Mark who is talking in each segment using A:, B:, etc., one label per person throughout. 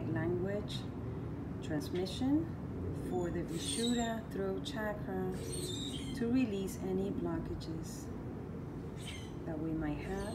A: light language transmission for the Vishuddha throat chakra to release any blockages that we might have.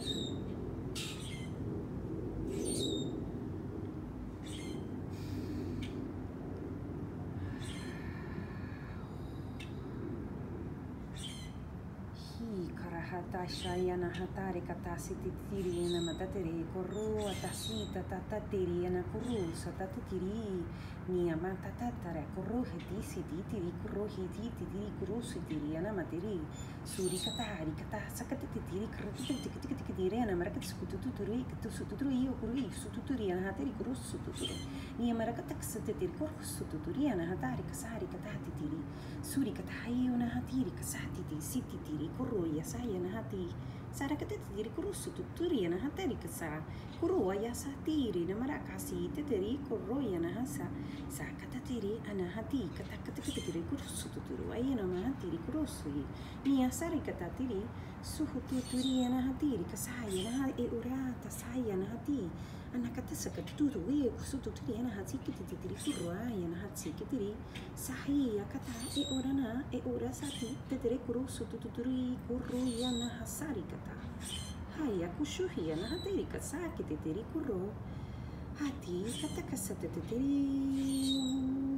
A: Shayana hatari katasiti tiri na matatiri koro atasita tatatiri na koro satatiri ni amata tatara koro hetisi tiri koro hiti tiri koro sitiri na matiri suri katari kata sakatiti tiri koro tiri na maraka sututuri kutusuturi okuri sututuri na hatari koro sututuri ni maraka taksatiri koro sututuri na hatari kasari katati tiri suri katai na hatiri kasati tiri siti tiri koro yasaya na hati sarakatati tiri koro sututuri na hatari kasa koro yasatiri na marakasi tiri koro na hasa sakatatiri ana hati katakatati tiri koro sututuru ayana mahatiri koro sui ni asari katatiri suhututuri na hatiri kasaya na e urata saya na hati ana katasaka tuturu e sututuri na hati kitiri koro ayana hati kitiri sahi akata e orana e urasati tiri koro sututuri koro yana hasari kata haya kushuhi na hatiri kasaki tiri koro hati katakasate tiri